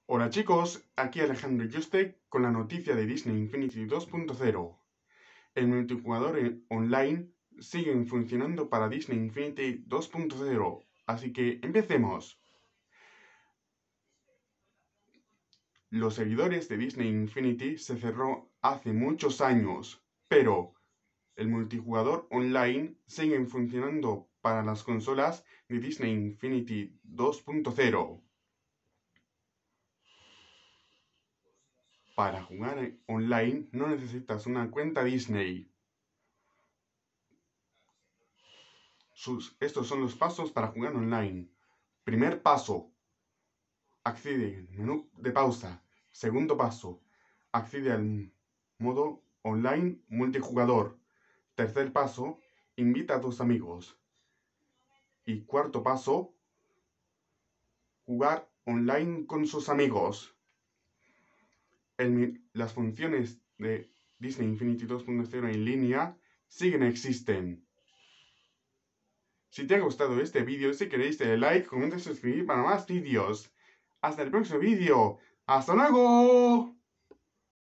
Hola chicos, aquí Alejandro Yuste con la noticia de Disney Infinity 2.0. El multijugador online sigue funcionando para Disney Infinity 2.0, así que empecemos. Los servidores de Disney Infinity se cerró hace muchos años, pero el multijugador online sigue funcionando para las consolas de Disney Infinity 2.0. Para jugar online no necesitas una cuenta Disney. Estos son los pasos para jugar online. Primer paso, accede al menú de pausa. Segundo paso, accede al modo online multijugador. Tercer paso, invita a tus amigos. Y cuarto paso, jugar online con sus amigos. Las funciones de Disney Infinity 2.0 en línea existen. Si te ha gustado este vídeo, si queréis darle like, comenta y suscribir para más vídeos. Hasta el próximo vídeo. ¡Hasta luego!